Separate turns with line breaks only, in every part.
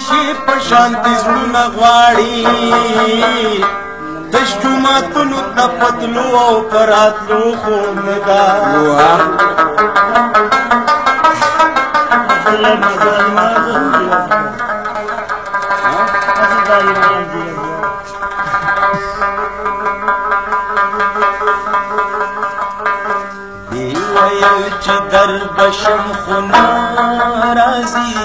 شي په شانتي زړونه غواړي دش جوماتونو ته پتلو او پراتلو خو نه ده دی ویل چې در بشم خو ناراضي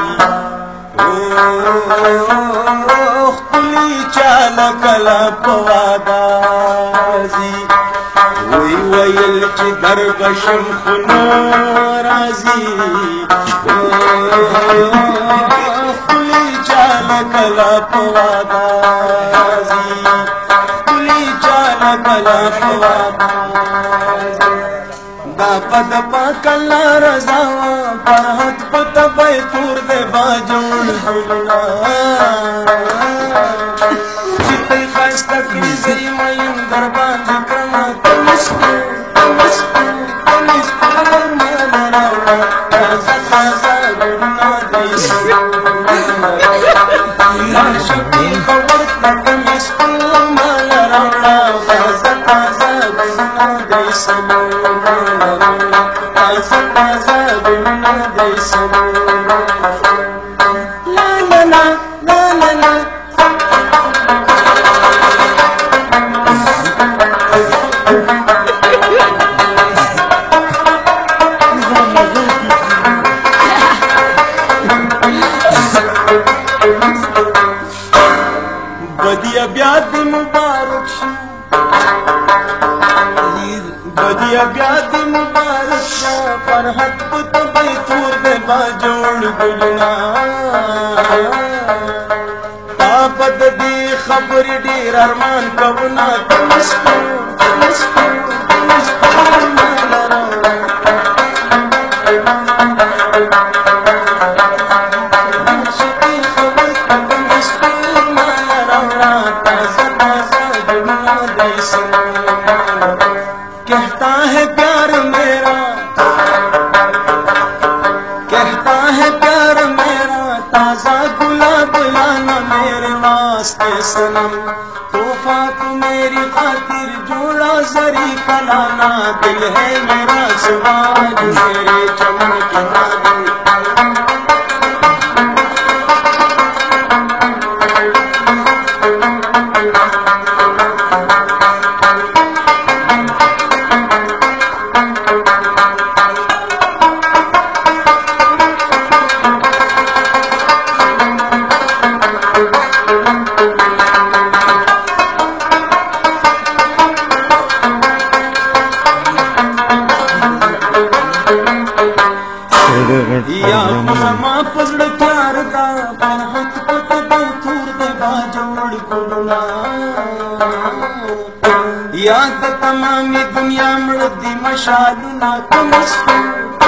خپلې چاله کله په واده راځي وی ویل چې در بشم خو ناراضي خپلې چاله کله په واده راځي خپلې چاله کله په واده دا پد پاک الله رضا فرحت پت بے تور دے باجوڑ گلنا چتے خاصتا کی زی مین دربان دکرما تمسکو مانا راونا تازا تازا گلنا دیسو ناشکی خورتا تمسکو مانا راونا تازا تازا گلنا دیسو بدیا بیاد مبارک شو بدیا بیاد مبارک شو فرحت پت بیتور دے باجوڑ گلنا تابد دی خبر دیر ارمان کونا تمسکو مانا رونا شکی خبر تمسکو مانا رونا تازا تازا گلنا دیسو کہتا ہے پیار میرا کہتا ہے پیار میرا تازہ گلاب لانا میرے واسطے سنم تحفہ تو میری خاطر جوڑا زری کا لانا دل ہے میرا سواج میرے چمن کی نادی یا زما پزړ پیار دا فرحت پت بیتور دے باجوڑ گلنا یا د تمامي دنیا مړ دی مشالونه تمسکو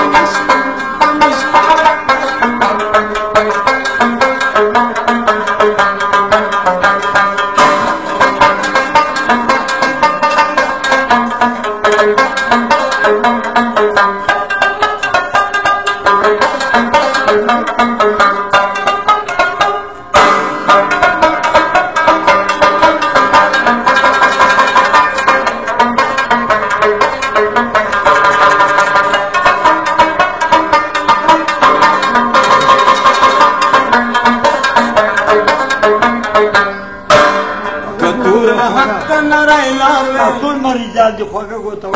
ټول مریضان دي خوږه ګوته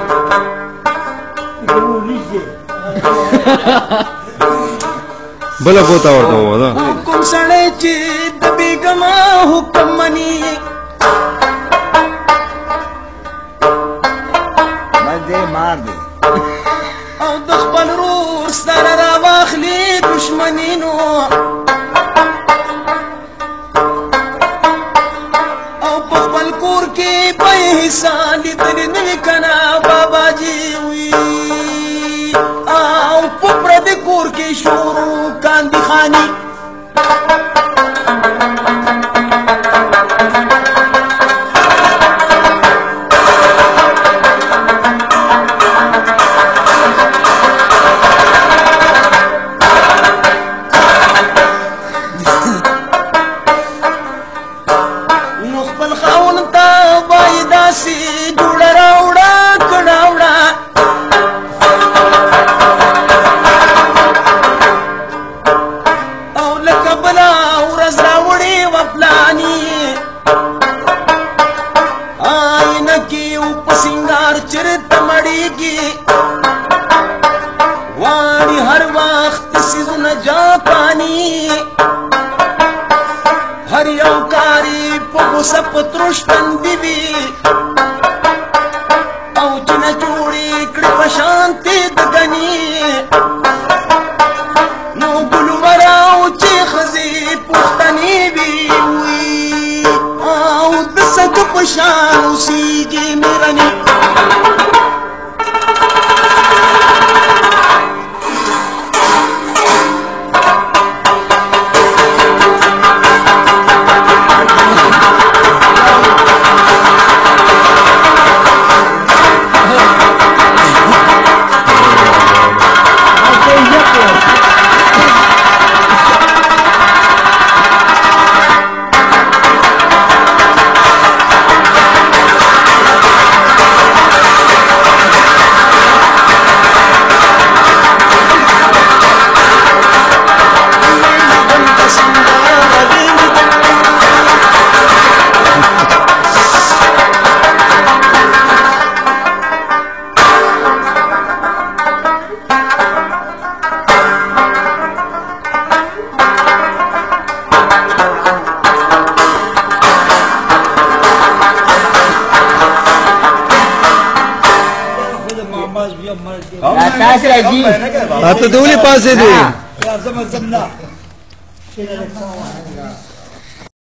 بله ګوته ورته ووایه
حکم سړی چې د بیګما حکم مني
مزې مار دی
او د خپل روح سره راواخلي دشمني نو سالی دلی کنا بابا جی وی او پپر دی کور کی شروع کاندی خانی قتلانی آئینہ کی اوپ سنگار چرت مڑیگی وانی ہر وقت سیزن جا پانی ہر یوکاری پو سپ ترشتن دیوی او چن جوڑی کڑپ شانتی دگنی نو گلو وراو چی خزی پختنی بیوی او دسک پشانو سیگی میرنی
تاسو راځي
ته د ولې پاسې دی
یا زما زمنا